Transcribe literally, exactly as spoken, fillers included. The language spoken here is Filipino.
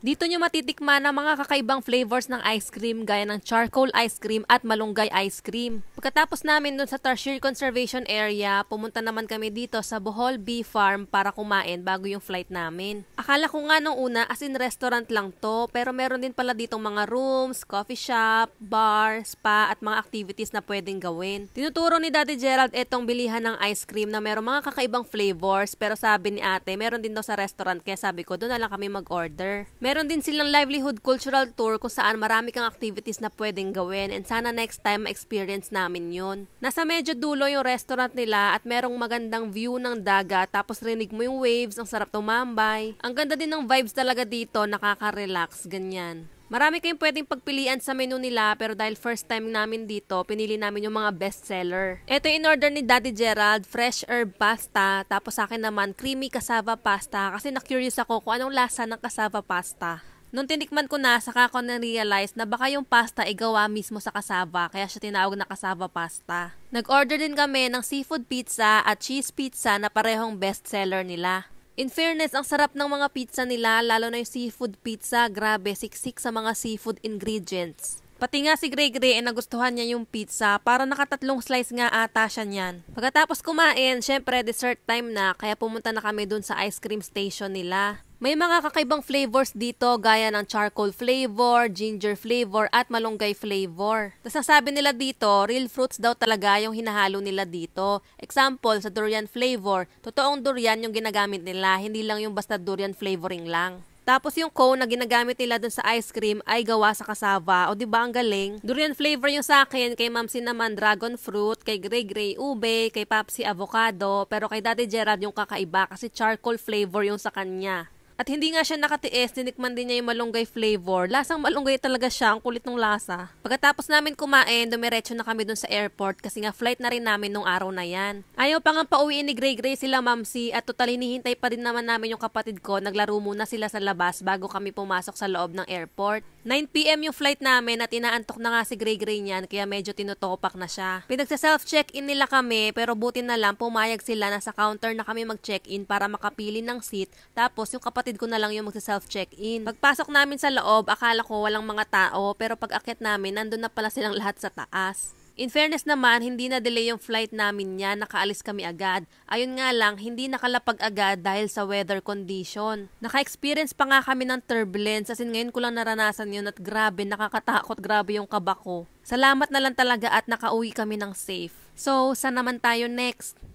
Dito nyo matitikman ang mga kakaibang flavors ng ice cream gaya ng charcoal ice cream at malunggay ice cream. Pagkatapos namin dun sa Tertiary Conservation Area, pumunta naman kami dito sa Bohol Bee Farm para kumain bago yung flight namin. Akala ko nga nung una as in restaurant lang to, pero meron din pala ditong mga rooms, coffee shop, bar, spa at mga activities na pwedeng gawin. Tinuturo ni Daddy Gerald etong bilihan ng ice cream na meron mga kakaibang flavors, pero sabi ni ate meron din daw sa restaurant kaya sabi ko doon na lang kami mag-order. Meron din silang livelihood cultural tour kung saan marami kang activities na pwedeng gawin and sana next time ma-experience namin yun. Nasa medyo dulo yung restaurant nila at merong magandang view ng dagat tapos rinig mo yung waves, ang sarap tumambay. Ang ganda din ng vibes talaga dito, nakaka-relax, ganyan. Marami kayong pwedeng pagpilian sa menu nila pero dahil first time namin dito, pinili namin yung mga bestseller. Ito yung in-order ni Daddy Gerald, fresh herb pasta, tapos sa akin naman creamy cassava pasta kasi na-curious ako kung anong lasa ng cassava pasta. Nung tinikman ko na, saka ko na-realize na baka yung pasta ay gawa mismo sa cassava, kaya siya tinawag na cassava pasta. Nag-order din kami ng seafood pizza at cheese pizza na parehong bestseller nila. In fairness, ang sarap ng mga pizza nila, lalo na yung seafood pizza, grabe, siksik sa mga seafood ingredients. Pati nga si Gray Gray ay nagustuhan niya yung pizza, para nakatatlong slice nga ata siya niyan. Pagkatapos kumain, syempre dessert time na, kaya pumunta na kami dun sa ice cream station nila. May mga kakaibang flavors dito gaya ng charcoal flavor, ginger flavor at malunggay flavor. Tapos sabi nila dito, real fruits daw talaga yung hinahalo nila dito. Example, sa durian flavor, totoong durian yung ginagamit nila, hindi lang yung basta durian flavoring lang. Tapos yung cone na ginagamit nila dun sa ice cream ay gawa sa cassava. O diba ang galing? Durian flavor yung sa akin, kay Mamsi naman dragon fruit, kay Gray Gray ube, kay Papsi avocado, pero kay Daddy Gerald yung kakaiba kasi charcoal flavor yung sa kanya. At hindi nga siya nakatiis, tinikman din niya yung malunggay flavor. Lasang malunggay talaga siya, ang kulit ng lasa. Pagkatapos namin kumain, dumiretso na kami dun sa airport kasi nga flight na rin namin nung araw na yan. Ayaw pa nga pauwiin ni Gray Gray sila Mamsi at total hinihintay pa din naman namin yung kapatid ko. Naglaro muna sila sa labas bago kami pumasok sa loob ng airport. nine p m yung flight namin at inaantok na nga si Gray Gray niyan kaya medyo tinutopak na siya. Pinagsa-self-check-in nila kami pero buti na lang pumayag sila na sa counter na kami mag-check-in para makapili ng seat tapos yung kapatid ko na lang yung magsa-self-check-in. Pagpasok namin sa loob, akala ko walang mga tao pero pag akyat namin, nandun na pala silang lahat sa taas. In fairness naman, hindi na delay yung flight namin niya, nakaalis kami agad. Ayun nga lang, hindi nakalapag agad dahil sa weather condition. Naka-experience pa nga kami ng turbulence, as in ngayon ko lang naranasan yun at grabe, nakakatakot, grabe yung kaba ko. Salamat na lang talaga at nakauwi kami ng safe. So, saan naman tayo next?